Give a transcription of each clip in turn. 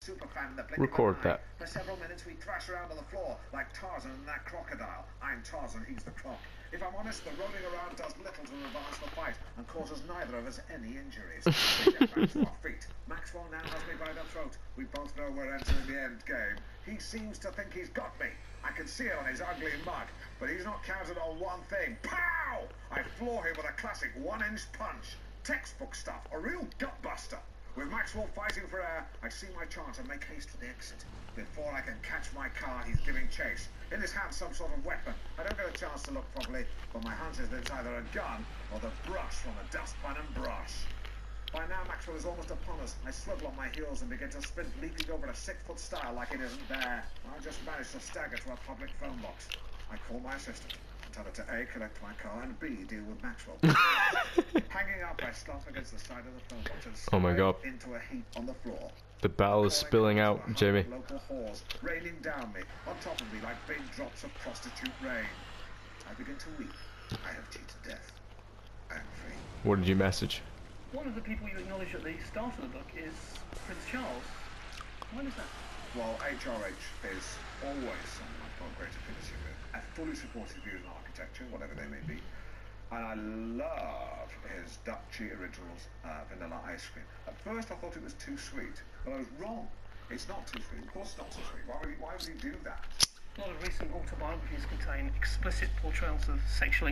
Record that. For several minutes we thrash around on the floor like Tarzan and that crocodile. I'm Tarzan, he's the croc. If I'm honest, the rolling around does little to advance the fight and causes neither of us any injuries. We get back to our feet. Maxwell now has me by the throat. We both know we're entering the end game. He seems to think he's got me. I can see it on his ugly mug, but he's not counted on one thing. Pow! I floor him with a classic 1-inch punch. Textbook stuff, a real gutbuster. With Maxwell fighting for air, I see my chance and make haste for the exit. Before I can catch my car, he's giving chase. In his hand, some sort of weapon. I don't get a chance to look properly, but my hunch is that it's either a gun or the brush from a dustpan and brush. By now, Maxwell is almost upon us. I swivel on my heels and begin to sprint, leaping over a 6-foot stile like it isn't there. I just managed to stagger to a public phone box. I call my assistant. Tell her to A, collect my car, and B, deal with Maxwell. Hanging up, I slump against the side of the phone box and Oh my God. into a heap on the floor. The bowel is spilling out, Jamie. Local whores raining down me, on top of me like big drops of prostitute rain. I begin to weep. I have cheated death. I am free. What did you message? One of the people you acknowledge at the start of the book is Prince Charles. Why is that? Well, HRH is always someone I've got great affinity with. I fully support his views on architecture, whatever they may be. And I love his Dutchy Originals vanilla ice cream. At first I thought it was too sweet, but I was wrong. It's not too sweet. Of course it's not too sweet. Why would he do that? A lot of recent autobiographies contain explicit portrayals of sexual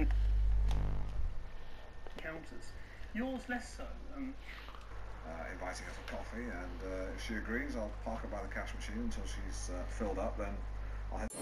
encounters. Yours less so. Inviting her for coffee, and if she agrees, I'll park her by the cash machine until she's filled up, then I'll head...